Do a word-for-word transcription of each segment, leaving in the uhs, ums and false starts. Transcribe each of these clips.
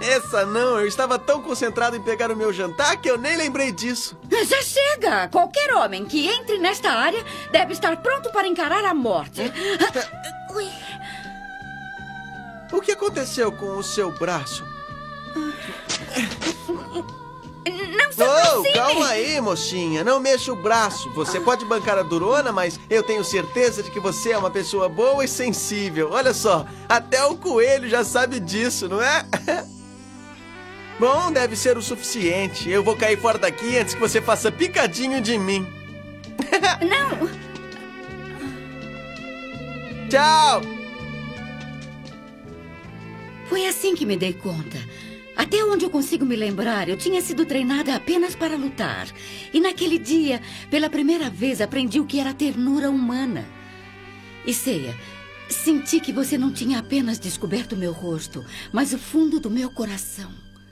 Essa não, eu estava tão concentrado em pegar o meu jantar que eu nem lembrei disso. Já chega! Qualquer homem que entre nesta área deve estar pronto para encarar a morte. Ui. O que aconteceu com o seu braço? Não se Oh, aproxime! calma aí, mocinha. Não mexa o braço. Você pode bancar a durona, mas eu tenho certeza de que você é uma pessoa boa e sensível. Olha só, até o coelho já sabe disso, não é? Bom, deve ser o suficiente. Eu vou cair fora daqui antes que você faça picadinho de mim. Não! Tchau! Foi assim que me dei conta. Até onde eu consigo me lembrar, eu tinha sido treinada apenas para lutar. E naquele dia, pela primeira vez, aprendi o que era ternura humana. E Seiya, senti que você não tinha apenas descoberto meu rosto, mas o fundo do meu coração.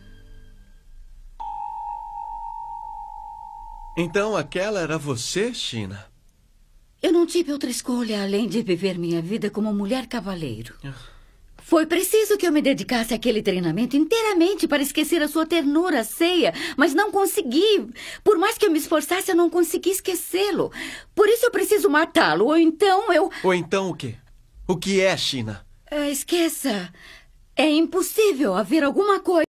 Então aquela era você, China? Eu não tive outra escolha além de viver minha vida como mulher cavaleiro. Foi preciso que eu me dedicasse àquele treinamento inteiramente para esquecer a sua ternura, Seiya, mas não consegui. Por mais que eu me esforçasse, eu não consegui esquecê-lo. Por isso eu preciso matá-lo, ou então eu... Ou então o quê? O que é, China? Ah, esqueça. É impossível haver alguma coisa